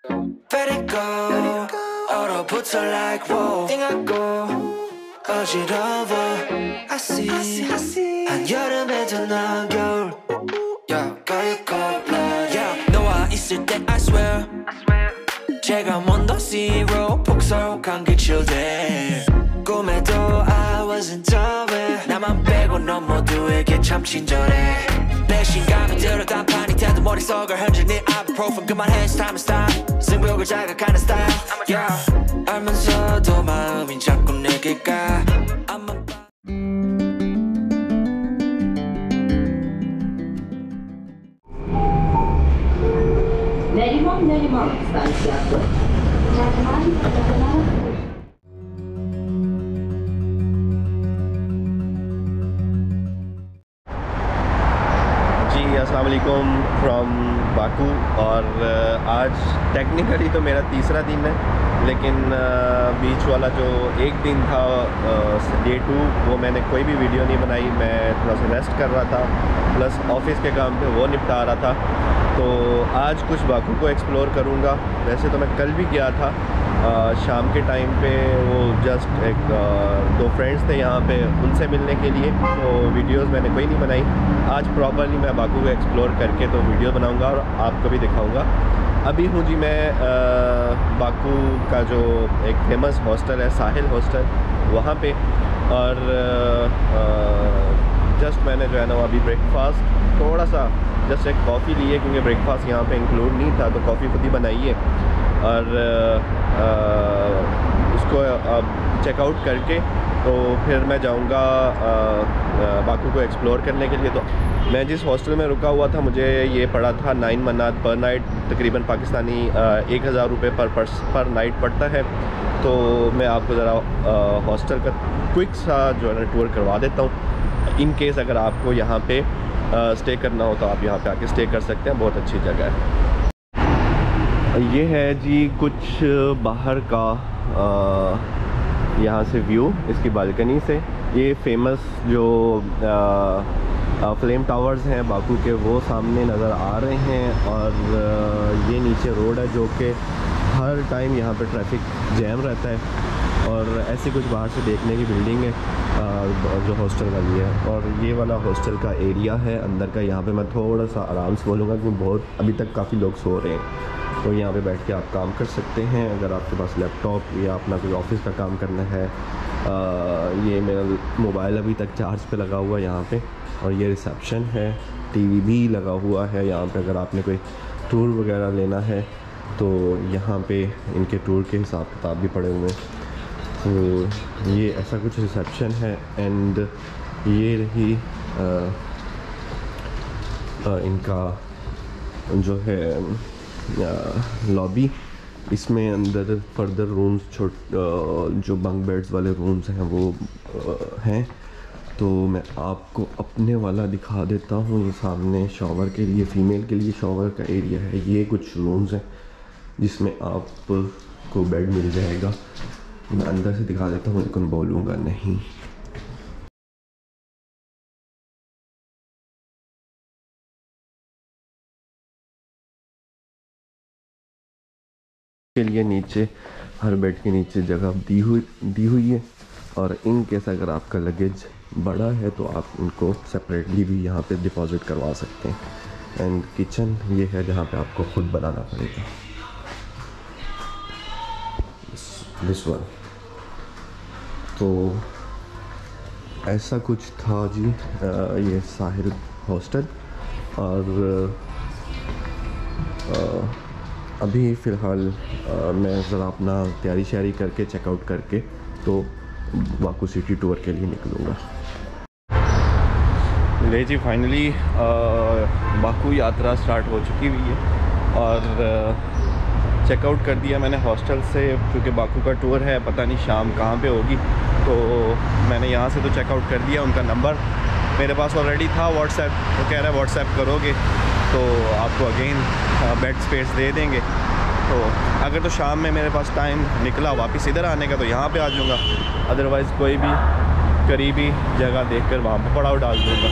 Let it go. 얼어붙어 like whoa. 띵하고 어지러워. I see. 한여름에도 난 겨울. Yeah, 가요 cold. Yeah, 너와 있을 때 I swear. 제가 먼저 zero 폭설한 그 children. 꿈에도 I wasn't aware. 나만 빼고 넌 모두에게 참 친절해. 내 신감이 들어 단판이 태도 머릿속을 흔드는 ibuprofen 그만해 it's time to stop. 승부욕을 자극하는 style. Yeah, 알면서도 마음이 자꾸 내게 가. 내리막 스타일이야. अस्सलाम वालेकुम from Baku. और आज technically तो मेरा तीसरा दिन है, लेकिन बीच वाला जो एक दिन था डे 2 वो मैंने कोई भी वीडियो नहीं बनाई। मैं थोड़ा सा रेस्ट कर रहा था, प्लस ऑफिस के काम पे वो निपटा रहा था। तो आज कुछ बाकू को एक्सप्लोर करूँगा। वैसे तो मैं कल भी गया था शाम के टाइम पे, वो जस्ट एक दो फ्रेंड्स थे यहाँ पे, उनसे मिलने के लिए, तो वीडियोस मैंने कोई नहीं बनाई। आज प्रॉपरली मैं बाकू को एक्सप्लोर करके तो वीडियो बनाऊंगा और आपको भी दिखाऊंगा। अभी हूँ जी मैं बाकू का जो एक फेमस हॉस्टल है साहिल हॉस्टल, वहाँ पे। और जस्ट मैंने जो है ना अभी ब्रेकफास्ट थोड़ा सा जस्ट एक कॉफ़ी ली है, क्योंकि ब्रेकफास्ट यहाँ पे इंक्लूड नहीं था, तो कॉफ़ी खुद ही बनाई है। और उसको अब चेकआउट करके तो फिर मैं जाऊंगा बाकू को एक्सप्लोर करने के लिए। तो मैं जिस हॉस्टल में रुका हुआ था, मुझे ये पड़ा था 9 मनात पर नाइट, तकरीबन पाकिस्तानी 1000 रुपये पर नाइट पड़ता है। तो मैं आपको ज़रा हॉस्टल का क्विक सा जो है ना टूर करवा देता हूँ। इन केस अगर आपको यहाँ पे स्टे करना हो तो आप यहाँ पे आके स्टे कर सकते हैं, बहुत अच्छी जगह है। ये है जी कुछ बाहर का यहाँ से व्यू, इसकी बालकनी से। ये फेमस जो फ्लेम टावर्स हैं बाकू के, वो सामने नज़र आ रहे हैं। और ये नीचे रोड है जो कि हर टाइम यहाँ पे ट्रैफिक जैम रहता है। और ऐसे कुछ बाहर से देखने की बिल्डिंग है जो हॉस्टल वाली है। और ये वाला हॉस्टल का एरिया है अंदर का। यहाँ पे मैं थोड़ा सा आराम से बोलूँगा क्योंकि बहुत अभी तक काफ़ी लोग सो रहे हैं, तो यहाँ पे बैठ के आप काम कर सकते हैं अगर आपके पास लैपटॉप या अपना कोई ऑफिस का काम करना है। ये मेरा मोबाइल अभी तक चार्ज पे लगा हुआ है यहाँ पे। और ये रिसेप्शन है, टीवी भी लगा हुआ है यहाँ पे। अगर आपने कोई टूर वगैरह लेना है तो यहाँ पे इनके टूर के हिसाब किताब भी पड़े हुए हैं। तो ये ऐसा कुछ रिसेप्शन है। एंड ये रही इनका जो है लॉबी। इसमें अंदर फर्दर रूम्स जो बंक बेड्स वाले रूम्स हैं वो हैं। तो मैं आपको अपने वाला दिखा देता हूँ। ये सामने शॉवर के लिए, फ़ीमेल के लिए शॉवर का एरिया है। ये कुछ रूम्स हैं जिसमें आपको बेड मिल जाएगा। मैं अंदर से दिखा देता हूँ, लेकिन बोलूँगा नहीं। के लिए नीचे हर बेड के नीचे जगह दी हुई है। और इन केस अगर आपका लगेज बड़ा है तो आप इनको सेपरेटली भी यहाँ पे डिपॉजिट करवा सकते हैं। एंड किचन ये है जहाँ पे आपको खुद बनाना पड़ेगा। This one. तो ऐसा कुछ था जी ये साहिल हॉस्टल। और अभी फ़िलहाल मैं ज़रा अपना तैयारी श्यारी करके चेकआउट करके तो बाकू सिटी टूर के लिए निकलूँगा। ले जी फाइनली बाकू यात्रा स्टार्ट हो चुकी हुई है। और चेकआउट कर दिया मैंने हॉस्टल से, क्योंकि बाकू का टूर है, पता नहीं शाम कहाँ पे होगी। तो मैंने यहाँ से तो चेकआउट कर दिया। उनका नंबर मेरे पास ऑलरेडी था व्हाट्सएप। वो कह रहा है व्हाट्सएप करोगे तो आपको अगेन बेड स्पेस दे देंगे। तो अगर तो शाम में मेरे पास टाइम निकला वापस इधर आने का तो यहाँ पे आ जाऊँगा, अदरवाइज़ कोई भी करीबी जगह देखकर वहाँ पे पड़ाव डाल दूँगा।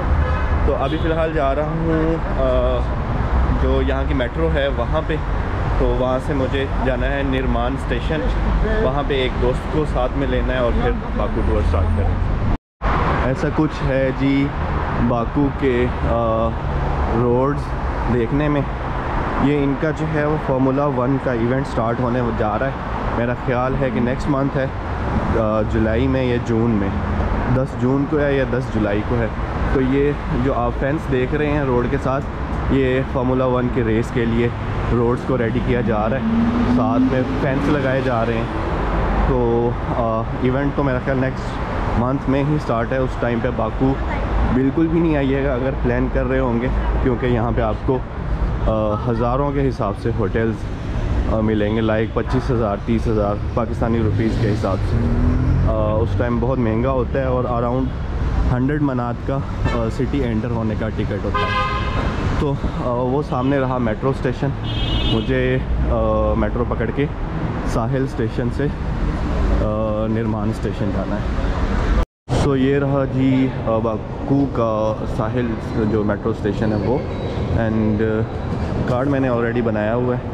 तो अभी फ़िलहाल जा रहा हूँ जो यहाँ की मेट्रो है वहाँ पे। तो वहाँ से मुझे जाना है निर्माण स्टेशन, वहाँ पे एक दोस्त को साथ में लेना है और फिर बाकू टूर स्टार्ट करें। ऐसा कुछ है जी बाकू के रोड्स देखने में। ये इनका जो है वो फार्मूला 1 का इवेंट स्टार्ट होने जा रहा है। मेरा ख्याल है कि नेक्स्ट मंथ है, जुलाई में या जून में, 10 जून को है या 10 जुलाई को है। तो ये जो आप फेंस देख रहे हैं रोड के साथ, ये फार्मूला 1 के रेस के लिए रोड्स को रेडी किया जा रहा है, साथ में फेंस लगाए जा रहे हैं। तो इवेंट तो मेरा ख्याल नेक्स्ट मंथ में ही स्टार्ट है। उस टाइम पे बाकू बिल्कुल भी नहीं आइएगा अगर प्लान कर रहे होंगे, क्योंकि यहाँ पे आपको हज़ारों के हिसाब से होटल्स मिलेंगे, लाइक 25,000 30,000 पाकिस्तानी रुपीज़ के हिसाब से। उस टाइम बहुत महंगा होता है और अराउंड 100 मनात का सिटी एंटर होने का टिकट होता है। तो वो सामने रहा मेट्रो स्टेशन। मुझे मेट्रो पकड़ के साहिल स्टेशन से निर्माण स्टेशन जाना है। तो ये रहा जी बाकू का साहिल जो मेट्रो स्टेशन है वो, एंड कार्ड मैंने ऑलरेडी बनाया हुआ है।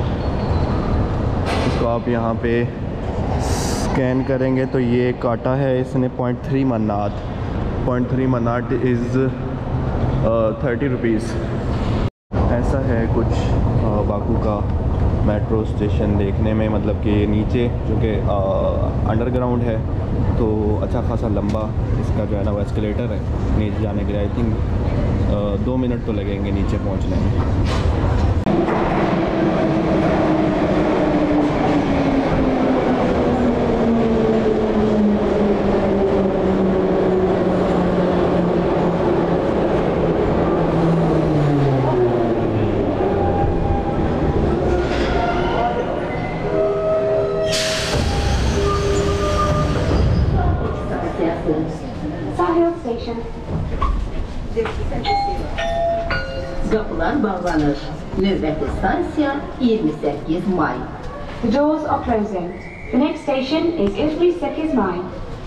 इसको आप यहाँ पे स्कैन करेंगे तो ये काटा है इसने 0.3 मनात। 0.3 मनाट इज़ 30 रुपीज़। ऐसा है कुछ बाकू का मेट्रो स्टेशन देखने में, मतलब कि नीचे जो कि अंडरग्राउंड है, तो अच्छा खासा लंबा इसका जो है ना वो एस्केलेटर है नीचे जाने के लिए। आई थिंक 2 मिनट तो लगेंगे नीचे पहुंचने में। Sahil Station. Kapılar bağlanır. Növbəti stansiya 28 May. The doors are closing. The next station is 28 May.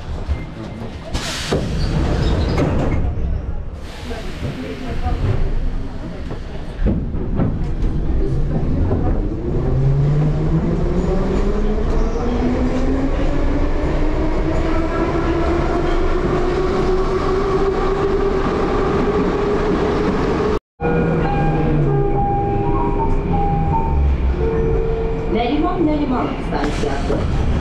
Neriman stansiyası.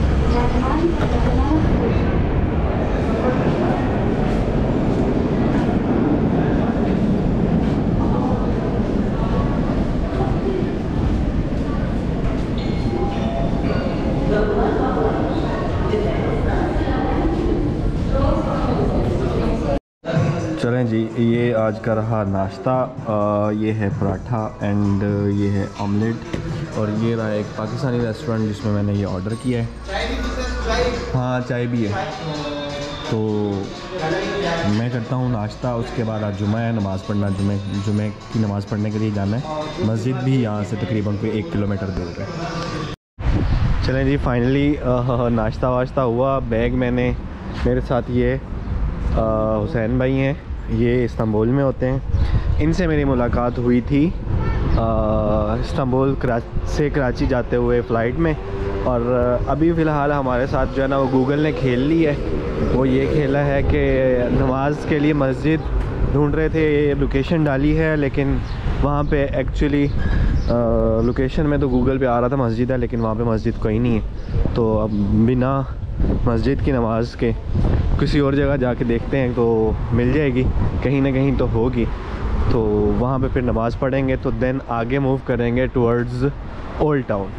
चलें जी, ये आज का रहा नाश्ता। ये है पराठा एंड ये है ऑमलेट, और ये रहा एक पाकिस्तानी रेस्टोरेंट जिसमें मैंने ये ऑर्डर किया है। हाँ, चाय भी है। तो मैं करता हूँ नाश्ता, उसके बाद आज जुमा है, नमाज़ पढ़ना, जुमे की नमाज़ पढ़ने के लिए जाना है। मस्जिद भी यहाँ से तकरीबन कोई 1 किलोमीटर दूर है। चलें जी, फाइनली नाश्ता वाश्ता हुआ। बैग मैंने मेरे साथ ये हुसैन भाई हैं, ये इस्तांबुल में होते हैं। इनसे मेरी मुलाकात हुई थी इस्तांबुल से कराची जाते हुए फ़्लाइट में। और अभी फ़िलहाल हमारे साथ जो है ना वो गूगल ने खेल ली है। वो ये खेला है कि नमाज के लिए मस्जिद ढूंढ रहे थे, लोकेशन डाली है, लेकिन वहाँ पे एक्चुअली लोकेशन में तो गूगल पे आ रहा था मस्जिद है, लेकिन वहाँ पे मस्जिद कोई नहीं है। तो अब बिना मस्जिद की नमाज के किसी और जगह जाके देखते हैं, तो मिल जाएगी, कहीं ना कहीं तो होगी। तो वहाँ पे फिर नमाज़ पढ़ेंगे, तो देन आगे मूव करेंगे टुवर्ड्स ओल्ड टाउन।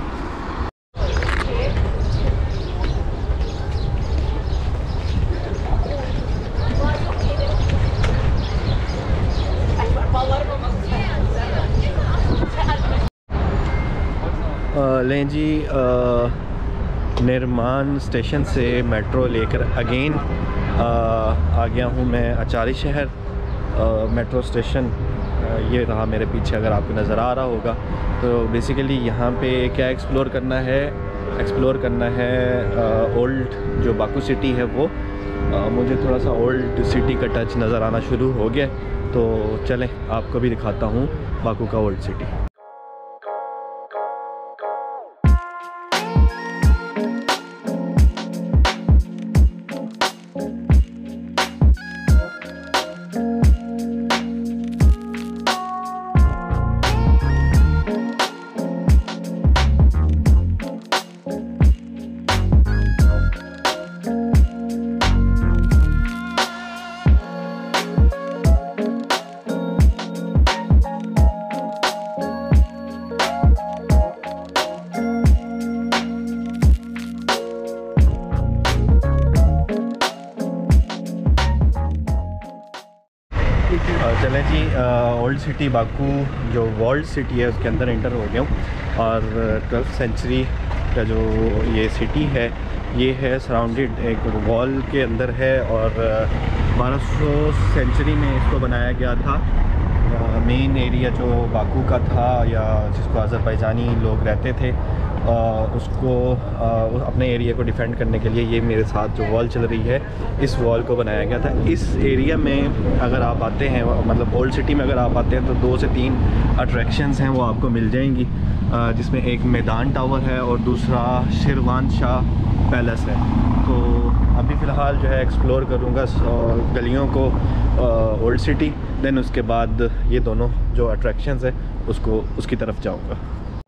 लें जी, निर्माण स्टेशन से मेट्रो लेकर अगेन आ गया हूँ मैं अचारी शहर। मेट्रो स्टेशन ये रहा मेरे पीछे, अगर आपको नज़र आ रहा होगा। तो बेसिकली यहाँ पे क्या एक्सप्लोर करना है ओल्ड जो बाकू सिटी है वो। मुझे थोड़ा सा ओल्ड सिटी का टच नज़र आना शुरू हो गया, तो चलें आपको भी दिखाता हूँ बाकू का old city. Old city Baku जो वर्ल्ड सिटी है उसके अंदर एंटर हो गया हूँ। और 12th सेंचुरी का जो ये सिटी है ये है सराउंडेड एक वॉल के अंदर है और 1200 सेंचुरी में इसको बनाया गया था। मेन एरिया जो बाकू का था या जिसको अज़रबैजानी लोग रहते थे उसको अपने एरिया को डिफेंड करने के लिए ये मेरे साथ जो वॉल चल रही है इस वॉल को बनाया गया था। इस एरिया में अगर आप आते हैं मतलब ओल्ड सिटी में अगर आप आते हैं तो 2 से 3 अट्रैक्शंस हैं वो आपको मिल जाएंगी, जिसमें एक मैदान टावर है और दूसरा शेरवान शाह पैलेस है। तो अभी फ़िलहाल जो है एक्सप्लोर करूँगा गलियों को ओल्ड सिटी, देन उसके बाद ये दोनों जो अट्रैक्शंस है उसकी तरफ जाऊँगा।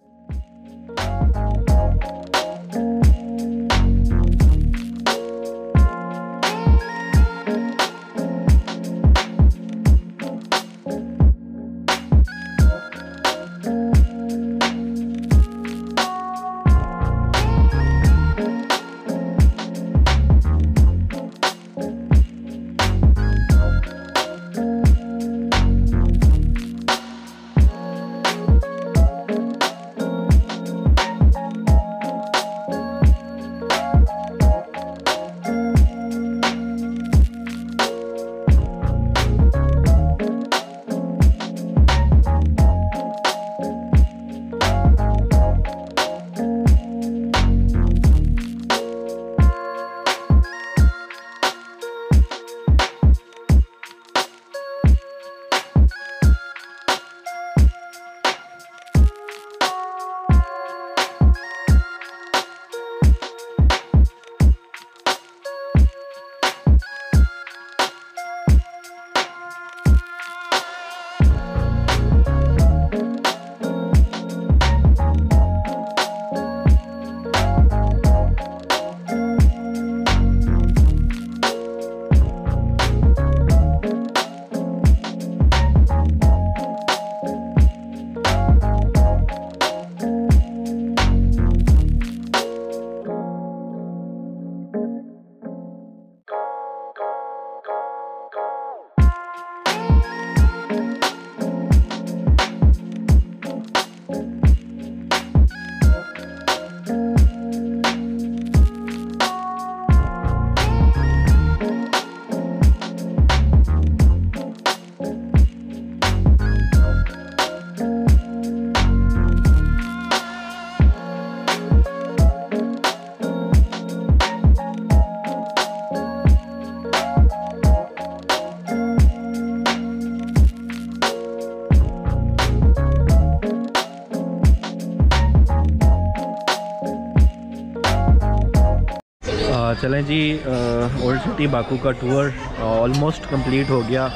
चलें जी, ओल्ड सिटी बाकू का टूर ऑलमोस्ट कंप्लीट हो गया।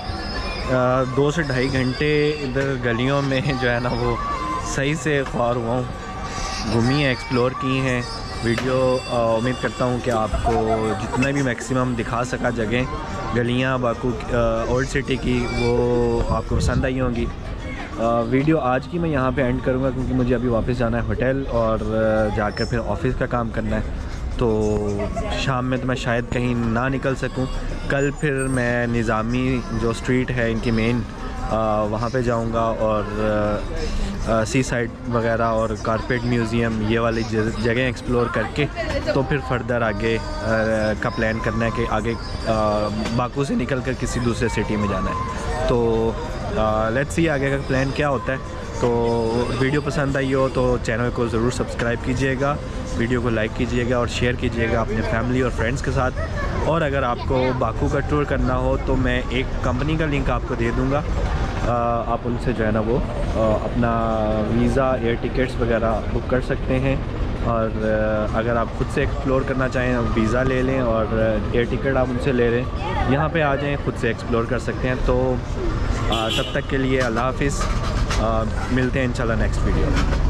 2 से ढाई घंटे इधर गलियों में जो है ना वो सही से ख्वार हुआ हूँ, घूमी है, एक्सप्लोर की हैं। वीडियो उम्मीद करता हूँ कि आपको जितना भी मैक्सिमम दिखा सका जगह गलियाँ बाकू ओल्ड सिटी की वो आपको पसंद आई होंगी। वीडियो आज की मैं यहाँ पे एंड करूँगा क्योंकि मुझे अभी वापस जाना है होटल और जाकर फिर ऑफिस का काम करना है, तो शाम में तो मैं शायद कहीं ना निकल सकूं। कल फिर मैं निज़ामी जो स्ट्रीट है इनकी मेन वहाँ पे जाऊँगा और सी साइड वगैरह और कारपेट म्यूज़ियम ये वाली जगह एक्सप्लोर करके तो फिर फर्दर आगे का प्लान करना है कि आगे बाकू से निकल कर किसी दूसरे सिटी में जाना है। तो लेट्स सी आगे का प्लान क्या होता है। तो वीडियो पसंद आई हो तो चैनल को ज़रूर सब्सक्राइब कीजिएगा, वीडियो को लाइक कीजिएगा और शेयर कीजिएगा अपने फैमिली और फ्रेंड्स के साथ। और अगर आपको बाकू का टूर करना हो तो मैं एक कंपनी का लिंक आपको दे दूँगा, आप उनसे जो है ना वो अपना वीज़ा एयर टिकट्स वगैरह बुक कर सकते हैं। और अगर आप खुद से एक्सप्लोर करना चाहें वीज़ा ले लें और एयर टिकट आप उनसे ले लें, यहाँ पे आ जाएं, खुद से एक्सप्लोर कर सकते हैं। तो तब तक के लिए अल्लाह हाफ़िज़, मिलते हैं इंशाल्लाह नेक्स्ट वीडियो में।